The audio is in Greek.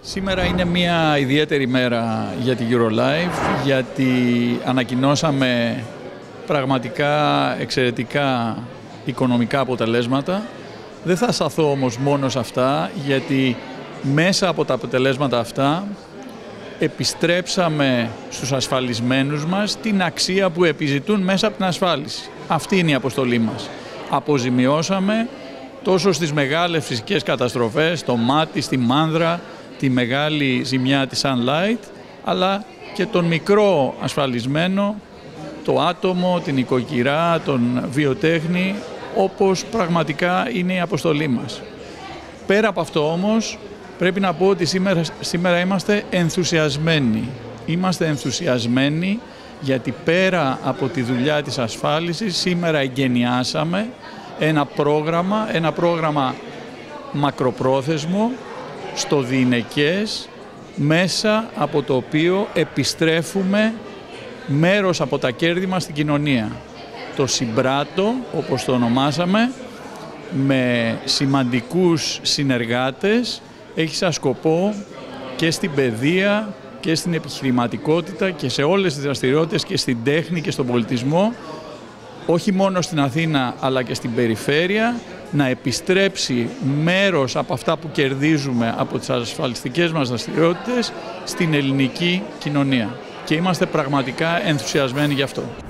Σήμερα είναι μια ιδιαίτερη μέρα για τη EuroLife, γιατί ανακοινώσαμε πραγματικά εξαιρετικά οικονομικά αποτελέσματα. Δεν θα σταθώ όμως μόνο σε αυτά, γιατί μέσα από τα αποτελέσματα αυτά επιστρέψαμε στους ασφαλισμένους μας την αξία που επιζητούν μέσα από την ασφάλιση. Αυτή είναι η αποστολή μας. Αποζημιώσαμε τόσο στις μεγάλες φυσικές καταστροφές, το Μάτι, στη Μάνδρα, τη μεγάλη ζημιά της Sunlight, αλλά και τον μικρό ασφαλισμένο, το άτομο, την οικοκυρά, τον βιοτέχνη, όπως πραγματικά είναι η αποστολή μας. Πέρα από αυτό όμως, πρέπει να πω ότι σήμερα είμαστε ενθουσιασμένοι. Είμαστε ενθουσιασμένοι γιατί πέρα από τη δουλειά της ασφάλισης, σήμερα εγκαινιάσαμε ένα πρόγραμμα μακροπρόθεσμο στο διηνεκές, μέσα από το οποίο επιστρέφουμε μέρος από τα κέρδη μας στην κοινωνία. Το συμπράττω, όπως το ονομάσαμε, με σημαντικούς συνεργάτες, έχει σαν σκοπό και στην παιδεία και στην επιχειρηματικότητα και σε όλες τις δραστηριότητες και στην τέχνη και στον πολιτισμό, όχι μόνο στην Αθήνα αλλά και στην περιφέρεια, να επιστρέψει μέρος από αυτά που κερδίζουμε από τις ασφαλιστικές μας δραστηριότητες στην ελληνική κοινωνία. Και είμαστε πραγματικά ενθουσιασμένοι γι' αυτό.